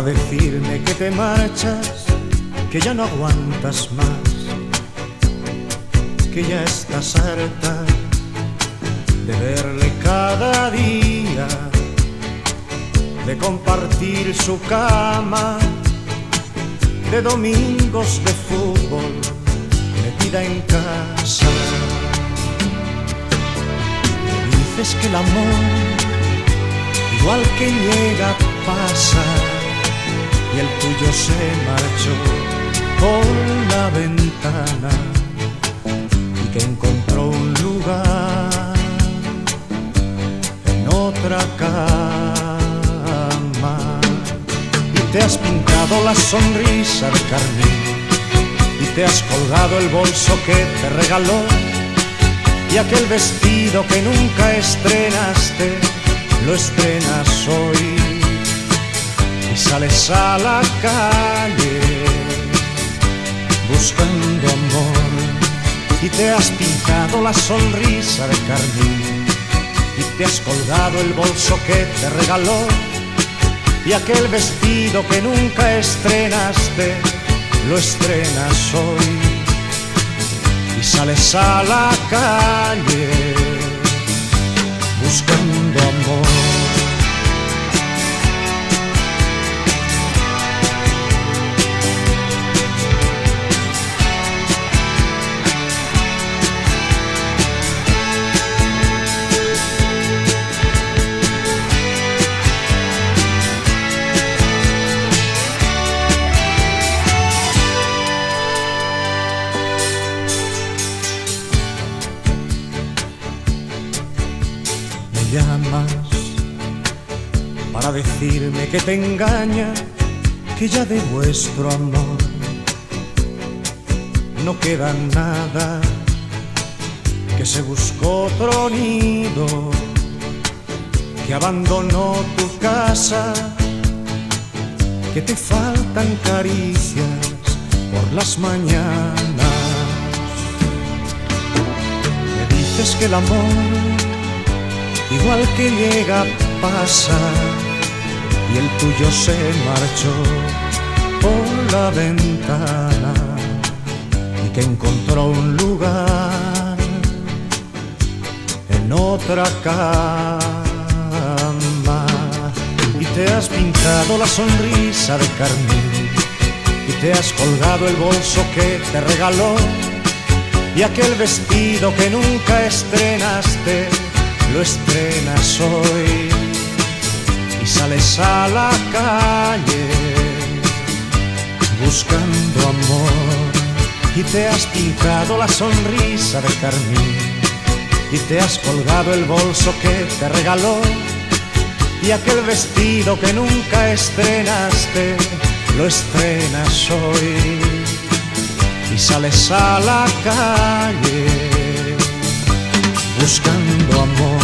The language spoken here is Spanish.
para decirme que te marchas, que ya no aguantas más, que ya estás harta de verle cada día, de compartir su cama, de domingos de fútbol metida en casa. Me dices que el amor, igual que llega, pasa, y el tuyo se marchó por la ventana y que encontró un lugar en otra cama. Y te has pintado la sonrisa de carmín y te has colgado el bolso que te regaló y aquel vestido que nunca estrenaste lo estrenas hoy. Y sales a la calle buscando amor y te has pintado la sonrisa de carmín y te has colgado el bolso que te regaló y aquel vestido que nunca estrenaste lo estrenas hoy. Y sales a la calle buscando amor. Llamas para decirme que te engaña, que ya de vuestro amor no queda nada, que se buscó otro nido, que abandonó tu casa, que te faltan caricias por las mañanas. Me dices que el amor, igual que llega, pasa, y el tuyo se marchó por la ventana y que encontró un lugar en otra cama. Y te has pintado la sonrisa de carmín y te has colgado el bolso que te regaló y aquel vestido que nunca estrenaste lo estrenas hoy. Y sales a la calle buscando amor y te has pintado la sonrisa de carmín y te has colgado el bolso que te regaló y aquel vestido que nunca estrenaste lo estrenas hoy. Y sales a la calle buscando amor.